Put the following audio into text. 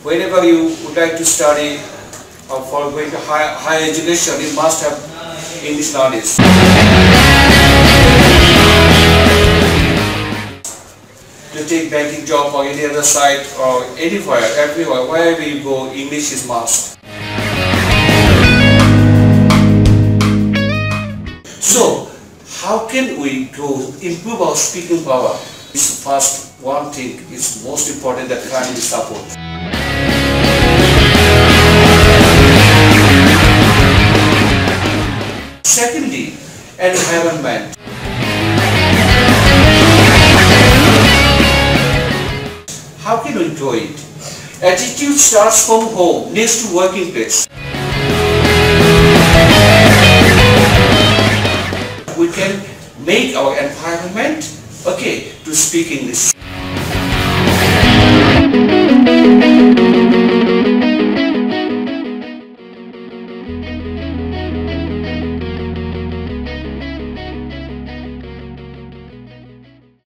whenever you would like to study or for going to higher education, you must have English knowledge. To take banking job or any other site or anywhere, everywhere, wherever you go, English is must. So, how can we improve our speaking power? This first one thing is most important, that family support. Secondly, environment. How can we grow it? Attitude starts from home, next to working place. We can make our environment to speak English.